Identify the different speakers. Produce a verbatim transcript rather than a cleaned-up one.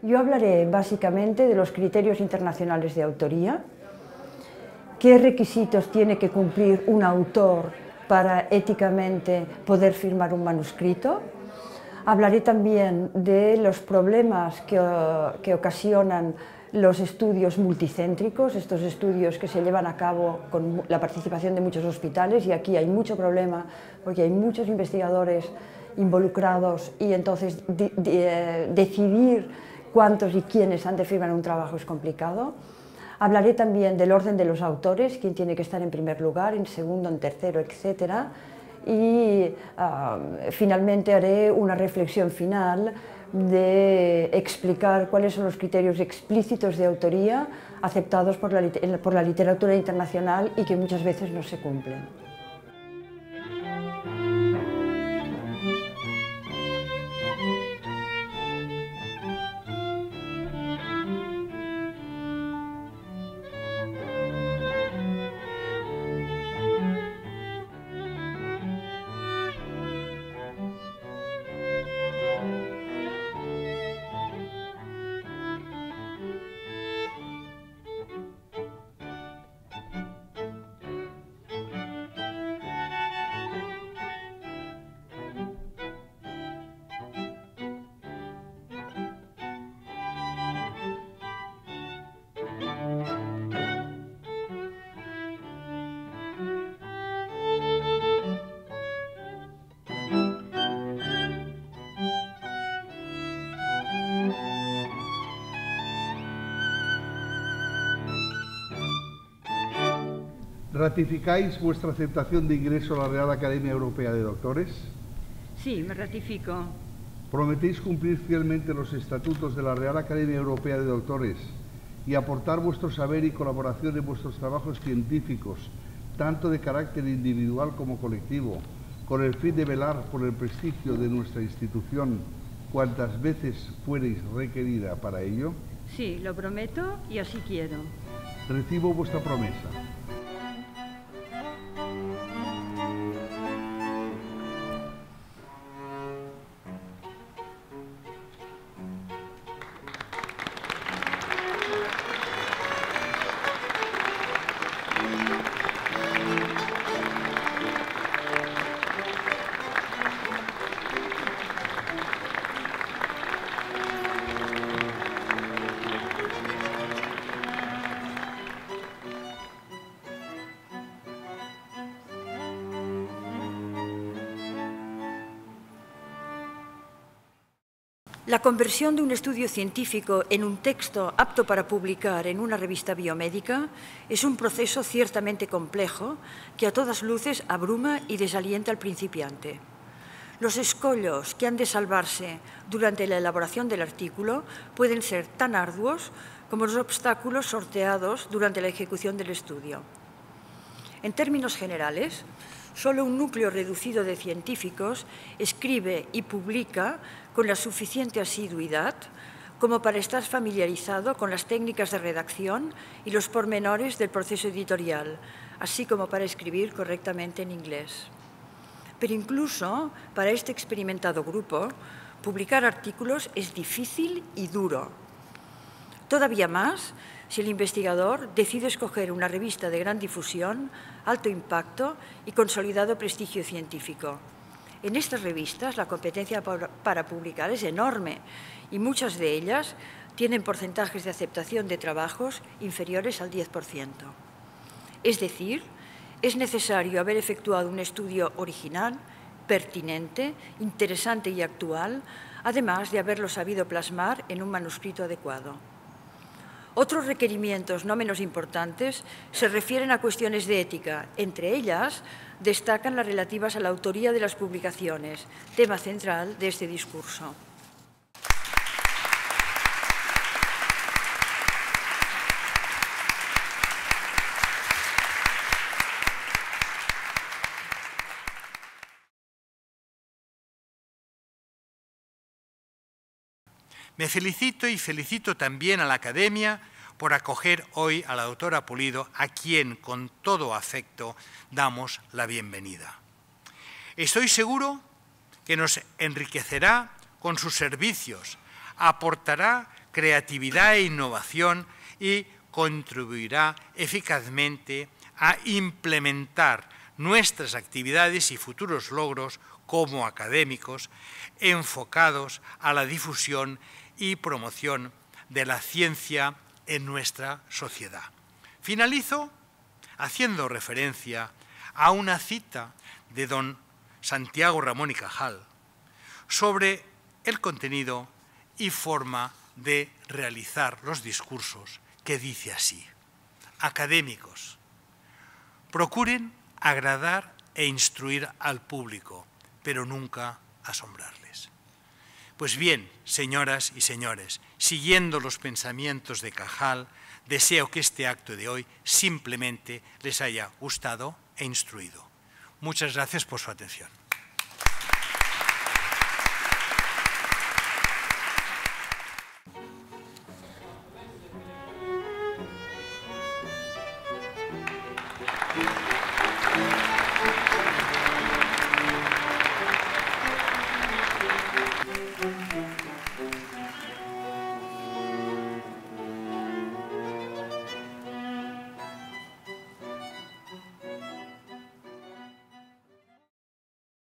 Speaker 1: Yo hablaré básicamente de los criterios internacionales de autoría, qué requisitos tiene que cumplir un autor para éticamente poder firmar un manuscrito. Hablaré también de los problemas que, que ocasionan los estudios multicéntricos, estos estudios que se llevan a cabo con la participación de muchos hospitales, y aquí hay mucho problema porque hay muchos investigadores involucrados y entonces de, de, decidir cuántos y quiénes han de firmar un trabajo es complicado. Hablaré también del orden de los autores, quién tiene que estar en primer lugar, en segundo, en tercero, etcétera. Y uh, finalmente haré una reflexión final de explicar cuáles son los criterios explícitos de autoría aceptados por la, por la literatura internacional y que muchas veces no se cumplen.
Speaker 2: ¿Ratificáis vuestra aceptación de ingreso a la Real Academia Europea de Doctores?
Speaker 3: Sí, me ratifico.
Speaker 2: ¿Prometéis cumplir fielmente los estatutos de la Real Academia Europea de Doctores y aportar vuestro saber y colaboración en vuestros trabajos científicos, tanto de carácter individual como colectivo, con el fin de velar por el prestigio de nuestra institución cuantas veces fuereis requerida para ello?
Speaker 3: Sí, lo prometo y así quiero.
Speaker 2: Recibo vuestra promesa.
Speaker 3: La conversión de un estudio científico en un texto apto para publicar en una revista biomédica es un proceso ciertamente complejo que a todas luces abruma y desalienta al principiante. Los escollos que han de salvarse durante la elaboración del artículo pueden ser tan arduos como los obstáculos sorteados durante la ejecución del estudio. En términos generales, solo un núcleo reducido de científicos escribe y publica con la suficiente asiduidad como para estar familiarizado con las técnicas de redacción y los pormenores del proceso editorial, así como para escribir correctamente en inglés. Pero incluso para este experimentado grupo, publicar artículos es difícil y duro. Todavía más si el investigador decide escoger una revista de gran difusión, alto impacto y consolidado prestigio científico. En estas revistas la competencia para publicar es enorme y muchas de ellas tienen porcentajes de aceptación de trabajos inferiores al diez por ciento. Es decir, es necesario haber efectuado un estudio original, pertinente, interesante y actual, además de haberlo sabido plasmar en un manuscrito adecuado. Otros requerimientos no menos importantes se refieren a cuestiones de ética. Entre ellas, destacan las relativas a la autoría de las publicaciones, tema central de este discurso.
Speaker 4: Me felicito y felicito también a la Academia por acoger hoy a la doctora Pulido, a quien con todo afecto damos la bienvenida. Estoy seguro que nos enriquecerá con sus servicios, aportará creatividad e innovación y contribuirá eficazmente a implementar nuestras actividades y futuros logros como académicos enfocados a la difusión y promoción de la ciencia en nuestra sociedad. Finalizo haciendo referencia a una cita de don Santiago Ramón y Cajal sobre el contenido y forma de realizar los discursos, que dice así: académicos, procuren agradar e instruir al público, pero nunca asombrarles. Pues bien, señoras y señores, siguiendo los pensamientos de Cajal, deseo que este acto de hoy simplemente les haya gustado e instruido. Muchas gracias por su atención.
Speaker 2: Thank you.